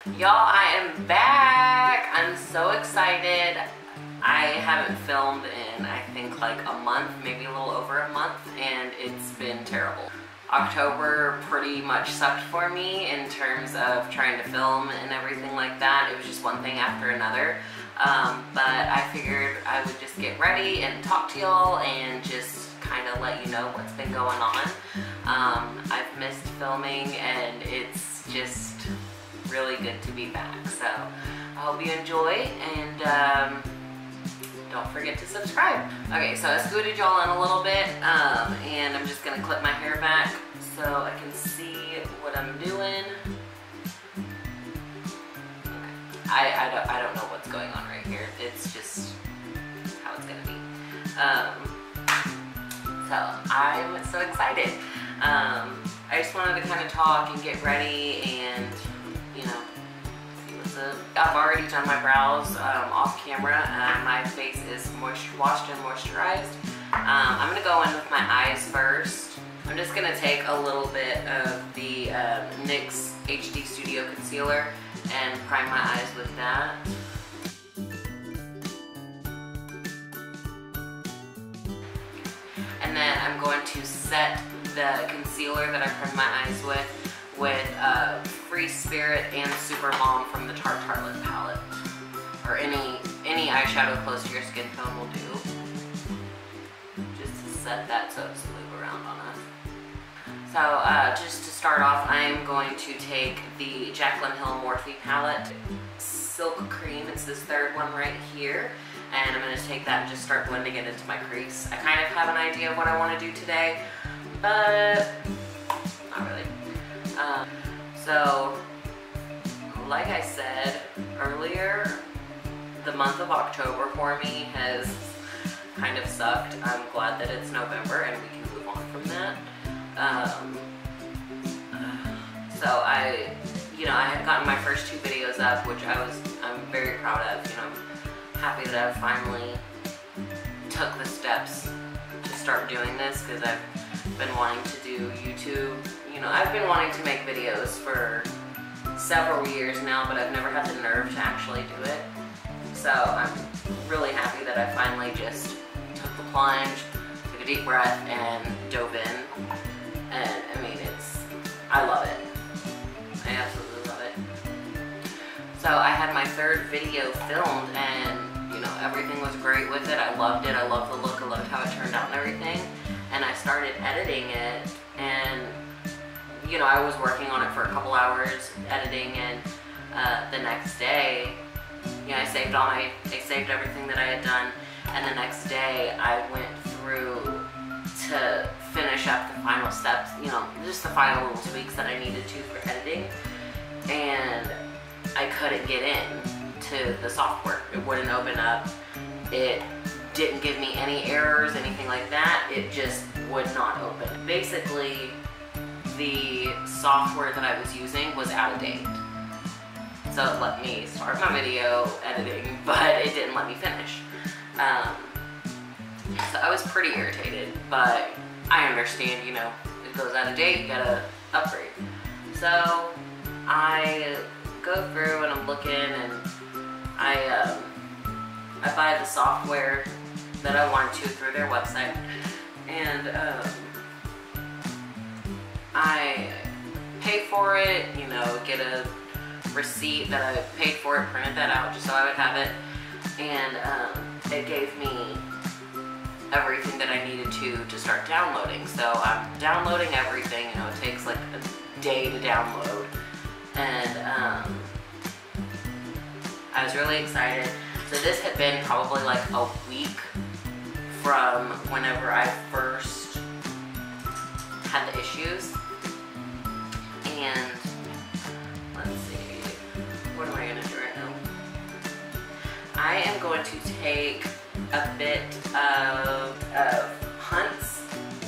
Y'all, I am back. I'm so excited. I haven't filmed in, I think, like a month, maybe a little over a month, and it's been terrible. October pretty much sucked for me in terms of trying to film and everything like that. It was just one thing after another. But I figured I would just get ready and talk to y'all and just kind of let you know what's been going on. I've missed filming and it's just really good to be back. So I hope you enjoy, and don't forget to subscribe. Okay, so I scooted y'all in a little bit, and I'm just gonna clip my hair back so I can see what I'm doing. Okay. I don't know what's going on right here. It's just how it's gonna be. So I'm so excited. I just wanted to kind of talk and get ready and, you know, see what's up. I've already done my brows off camera. My face is washed and moisturized. I'm gonna go in with my eyes first. I'm just gonna take a little bit of the NYX HD Studio Concealer and prime my eyes with that. And then I'm going to set the concealer that I primed my eyes with Free Spirit and Super Mom from the Tarte Tartelette palette. Or any eyeshadow close to your skin tone will do. Just to set that so it's move around on us. So just to start off, I am going to take the Jaclyn Hill Morphe palette, Silk Cream. It's this third one right here. And I'm going to take that and just start blending it into my crease. I kind of have an idea of what I want to do today, but not really. So, like I said earlier, the month of October for me has kind of sucked. I'm glad that it's November and we can move on from that. So I had gotten my first 2 videos up, which I'm very proud of. You know, I'm happy that I finally took the steps to start doing this, because I've been wanting to do YouTube. You know, I've been wanting to make videos for several years now, but I've never had the nerve to actually do it. So I'm really happy that I finally just took the plunge, took a deep breath, and dove in. And I mean, I love it. I absolutely love it. So I had my 3rd video filmed, and you know, everything was great with it. I loved it. I loved the look. I loved how it turned out and everything. And I started editing it, and you know, I was working on it for a couple hours editing, and the next day, you know, I saved everything that I had done, and the next day I went through to finish up the final steps, you know, just the final little tweaks that I needed to for editing, and I couldn't get in to the software. It wouldn't open up. It didn't give me any errors, anything like that. It just would not open. Basically, the software that I was using was out of date. So it let me start my video editing, but it didn't let me finish. So I was pretty irritated, but I understand, you know, it goes out of date, you gotta upgrade. So I go through and I'm looking, and I buy the software that I wanted to through their website, and I pay for it, you know, get a receipt that I paid for it, printed that out just so I would have it, and it gave me everything that I needed to start downloading. So I'm downloading everything, you know, it takes like a day to download, and I was really excited. So this had been probably like a week from whenever I first had the issues. And let's see, what am I gonna do right now? I am going to take a bit of Hunt's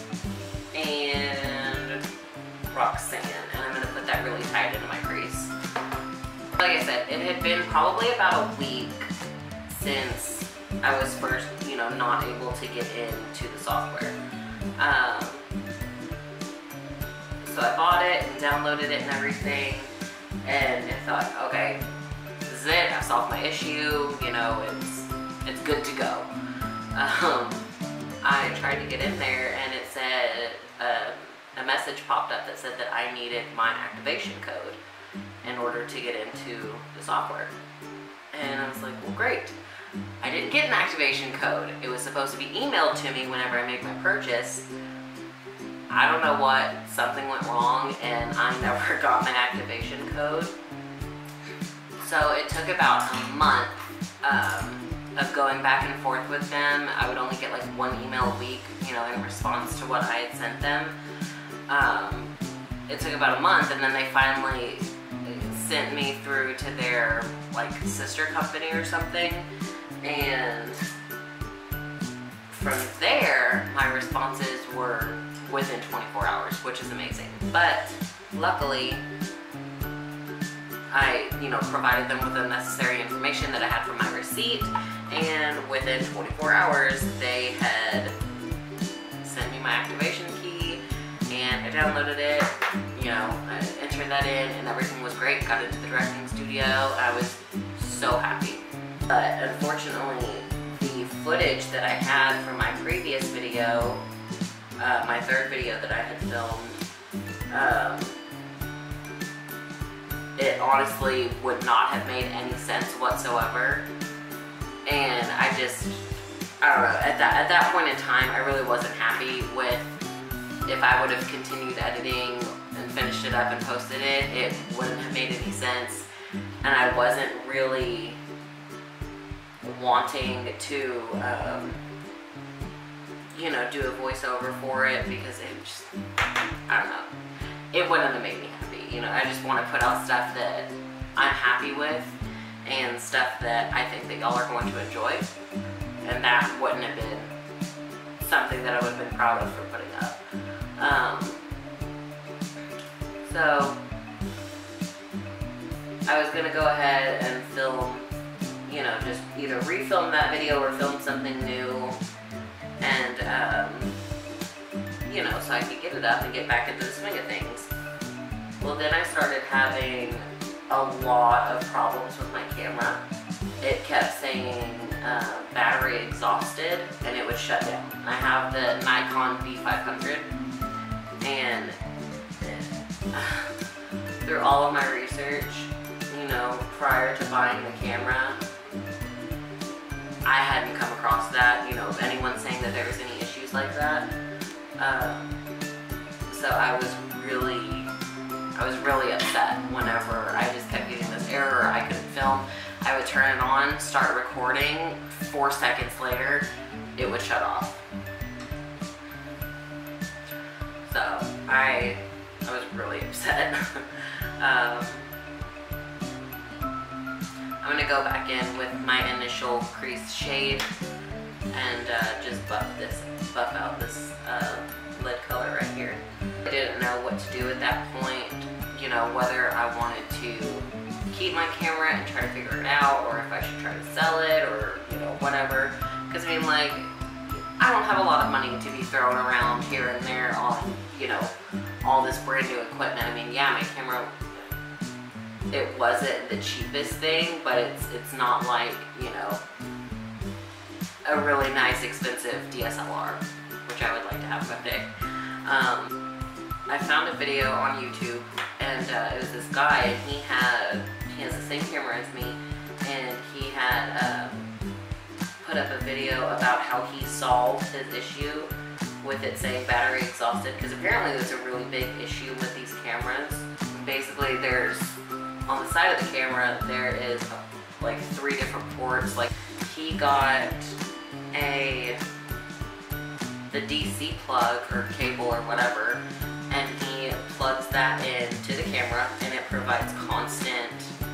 and Roxanne, and I'm gonna put that really tight into my crease. Like I said, it had been probably about a week since I was first, you know, not able to get into the software. So I bought it and downloaded it and everything, and I thought, okay, this is it, I've solved my issue, you know, it's good to go. I tried to get in there and it said, a message popped up that said that I needed my activation code in order to get into the software. And I was like, well, great. I didn't get an activation code. It was supposed to be emailed to me whenever I made my purchase. I don't know what, something went wrong and I never got my activation code. So it took about a month of going back and forth with them. I would only get like one email a week, you know, in response to what I had sent them. It took about a month, and then they finally sent me through to their like sister company or something, and from there my responses were within 24 hours, which is amazing. But luckily I, you know, provided them with the necessary information that I had from my receipt, and within 24 hours they had sent me my activation key, and I downloaded it, you know, I entered that in, and everything was great. Got into the directing studio. I was so happy. But unfortunately, the footage that I had from my previous video, my third video that I had filmed, it honestly would not have made any sense whatsoever. And I don't know, at that point in time, I really wasn't happy with, if I would have continued editing and finished it up and posted it, it wouldn't have made any sense. And I wasn't really wanting to, you know, do a voiceover for it, because it just, I don't know, it wouldn't have made me happy. You know, I just want to put out stuff that I'm happy with and stuff that I think that y'all are going to enjoy. And that wouldn't have been something that I would have been proud of for putting up. So I was going to go ahead and film, you know, just either refilm that video or film something new, and you know, so I could get it up and get back into the swing of things. Well, then I started having a lot of problems with my camera. It kept saying battery exhausted, and it would shut down. I have the Nikon D500, and through all of my research, you know, prior to buying the camera, I hadn't come across that, you know, anyone saying that there was any issues like that. So I was really upset whenever I just kept getting this error. I couldn't film. I would turn it on, start recording, 4 seconds later, it would shut off. So I was really upset. I'm gonna go back in with my initial creased shade and just buff out this lid color right here. I didn't know what to do at that point, you know, whether I wanted to keep my camera and try to figure it out, or if I should try to sell it, or, you know, whatever. Because, I mean, like, I don't have a lot of money to be thrown around here and there on, you know, all this brand new equipment. I mean, yeah, my camera, it wasn't the cheapest thing, but it's not like, you know, a really nice, expensive DSLR, which I would like to have someday. I found a video on YouTube, and it was this guy, and he has the same camera as me, and he had put up a video about how he solved his issue with it saying battery exhausted, because apparently there's a really big issue with these cameras. Basically, there's, on the side of the camera, there is like 3 different ports. Like, he got the DC plug or cable or whatever, and he plugs that into the camera, and it provides constant,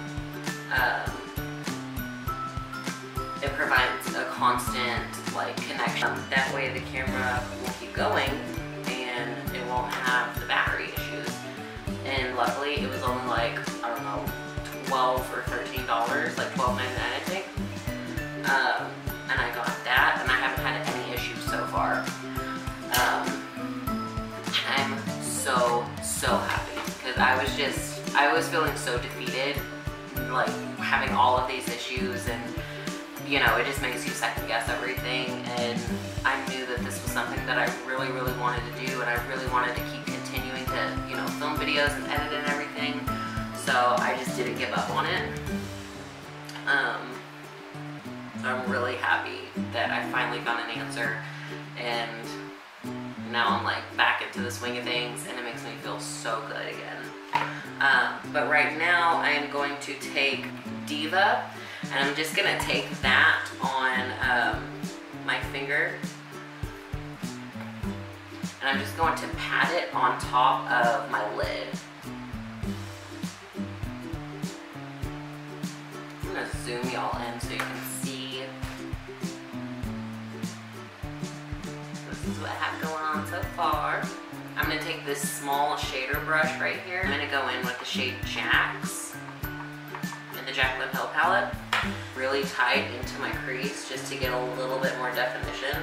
like connection. That way the camera will keep going and it won't have the battery issues. And luckily it was only like, I don't know, $12 or $13, like $12.99 I think. And I got that, and I haven't had any issues so far. I'm so happy, because I was just I was feeling so defeated, like having all of these issues, and you know, it just makes you second guess everything. And I knew that this was something that I really wanted to do, and I really wanted to keep continuing to, you know, film videos and edit and everything. So I just didn't give up on it. I'm really happy that I finally found an answer, and now I'm like back into the swing of things, and it makes me feel so good again. But right now I am going to take Diva, and I'm just gonna take that on my finger, and I'm just going to pat it on top of my lid. I'm gonna zoom y'all in so you can see. This is what I have going on so far. I'm gonna take this small shader brush right here. I'm gonna go in with the shade Jax in the Jaclyn Hill palette, really tight into my crease just to get a little bit more definition.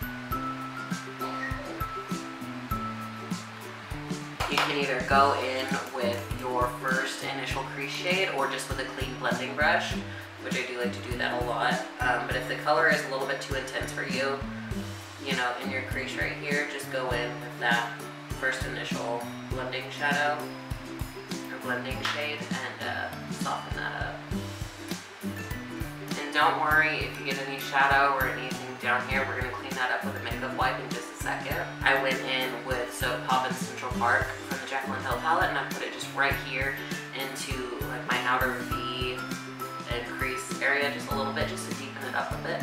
You can either go in with your first initial crease shade or just with a clean blending brush, which I do like to do that a lot. But if the color is a little bit too intense for you, you know, in your crease right here, just go in with that first initial blending shadow or blending shade and soften that up. And don't worry if you get any shadow or anything down here, we're going to clean that up with a makeup wipe in just a second. I went in with Soap Pop in Central Park from the Jaclyn Hill palette, and I put it just right here into like my outer V and crease area just a little bit, just to deepen it up a bit.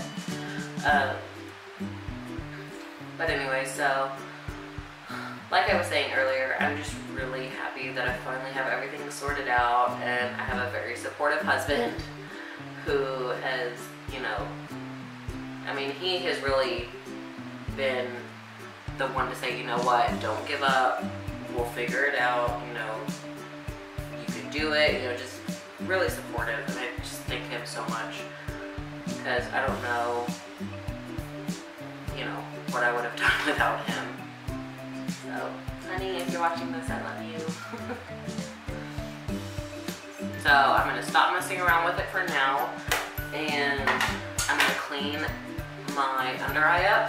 But anyway, so like I was saying earlier, I'm just really happy that I finally have everything sorted out, and I have a very supportive husband who has, you know, I mean, he has really been the one to say, you know what, don't give up, we'll figure it out, you know, you can do it, you know, just really supportive. And I just thank him so much, because I don't know, you know, what I would have done without him. So, honey, if you're watching this, I love you. So I'm going to stop messing around with it for now, and I'm going to clean my under eye up.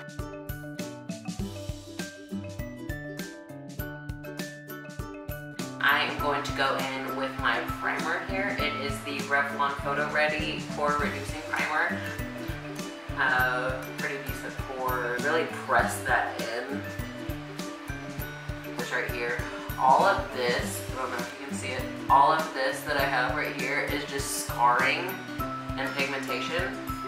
I am going to go in with my primer here. It is the Revlon Photo Ready Pore Reducing Primer. Pretty decent pore. Really press that in. This right here. All of this, I don't know if you can see it, all of this that I have right here is just scarring and pigmentation.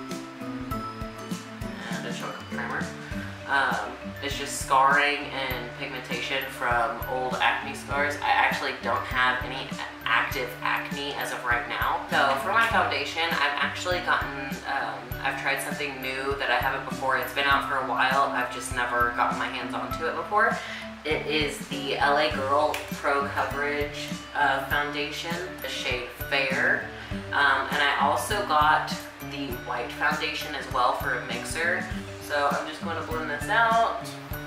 And a chocolate primer. It's just scarring and pigmentation from old acne scars. I actually don't have any active acne as of right now. So for my foundation, I've actually gotten, I've tried something new that I haven't before. It's been out for a while. I've just never gotten my hands onto it before. It is the LA Girl Pro Coverage foundation, the shade Fair. And I also got the white foundation as well for a mixer. So I'm just going to blend this out.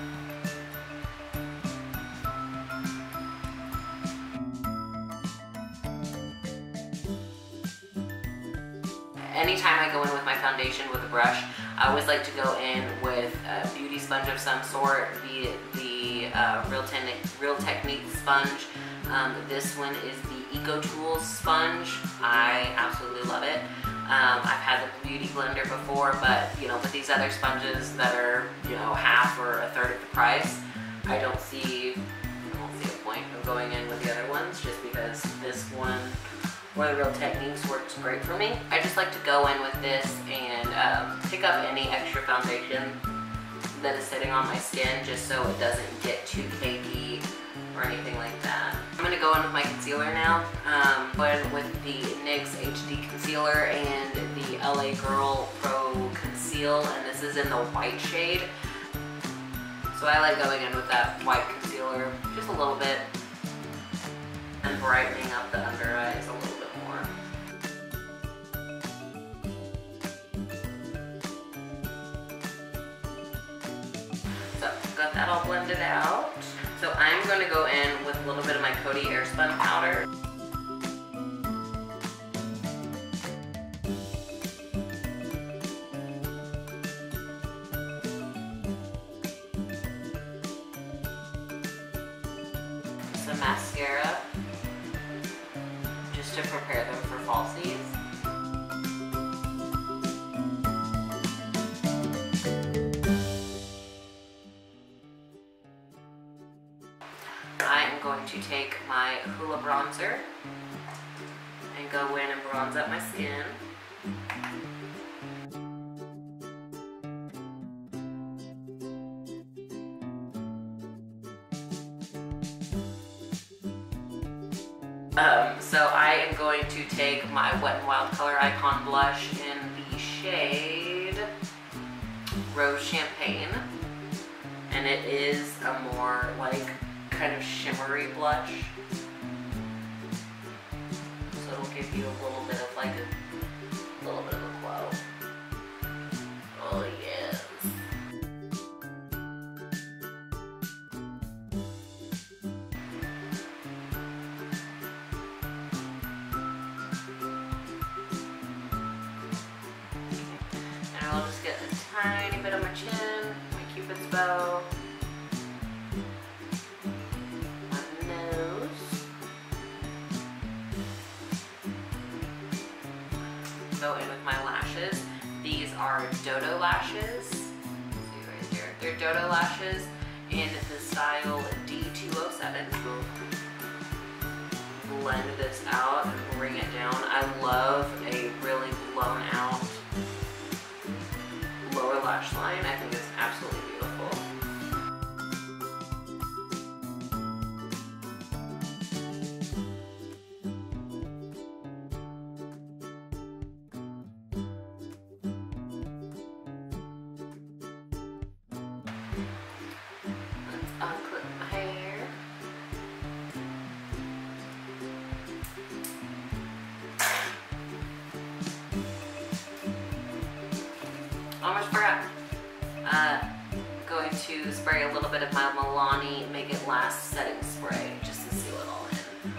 Anytime I go in with my foundation with a brush, I always like to go in with a beauty sponge of some sort, be it the Real Technique sponge. This one is the Eco Tools sponge. I absolutely love it. I've had the Beauty Blender before, but you know, with these other sponges that are, you know, half or a third of the price, I don't see a point of going in with the other ones, just because this one or the Real Techniques works great for me. I just like to go in with this and pick up any extra foundation that is sitting on my skin, just so it doesn't get too cakey or anything like that. I'm going to go in with my concealer now. Go in with the NYX HD Concealer and the LA Girl Pro Conceal, and this is in the white shade. So I like going in with that white concealer just a little bit and brightening up the under eyes a little bit more. So got that all blended out. So I'm going to go in with a little bit of my Coty Airspun powder. Some mascara, just to prepare them for falsies. I am going to take my Hoola bronzer and go in and bronze up my skin. So I am going to take my Wet n Wild Color Icon blush in the shade Rose Champagne, and it is a more like kind of shimmery blush, so it'll give you a little bit of like a little bit of a glow. Oh yes. And I'll just get a tiny bit on my chin, my Cupid's bow. Go in with my lashes. These are Dodo lashes. See right here. They're Dodo lashes in the style D207. Blend this out and bring it down. I love a really blown out lower lash line. I think it's absolutely beautiful. Unclip my hair. Almost forgot. Going to spray a little bit of my Milani Make It Last setting spray just to seal it all in.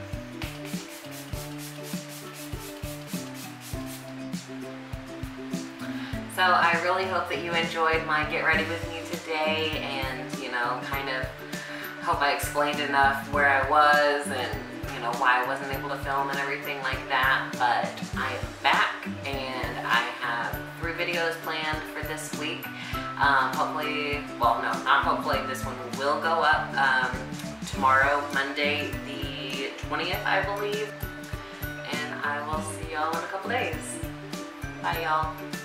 So I really hope that you enjoyed my Get Ready With Me today, and kind of hope I explained enough where I was and why I wasn't able to film and everything like that. But I am back and I have 3 videos planned for this week. Hopefully, well no, not hopefully, this one will go up tomorrow, Monday the 20th, I believe. And I will see y'all in a couple days. Bye y'all.